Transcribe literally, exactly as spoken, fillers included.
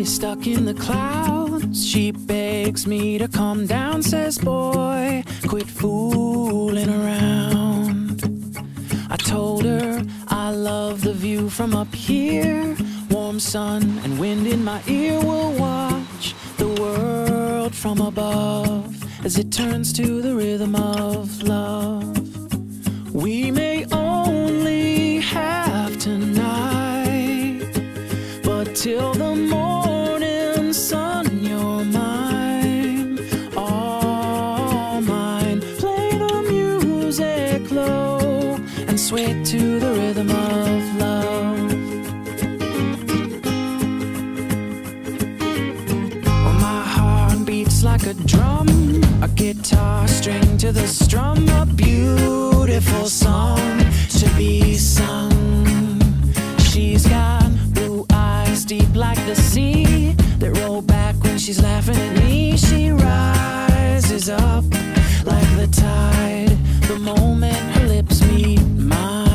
is stuck in the clouds. She begs me to calm down, says, boy, quit fooling around. I told her I love the view from up here. Warm sun and wind in my ear. Will watch the world from above as it turns to the rhythm of love. We may only have tonight, but till the morning sun, you're mine, all mine. Play the music low and sway to the rhythm of love. Well, my heart beats like a drum, a guitar string to the strum, a beautiful song to be sung. She's got blue eyes deep like the sea that roll back when she's laughing at me. She rises up like the tide the moment her lips meet mine.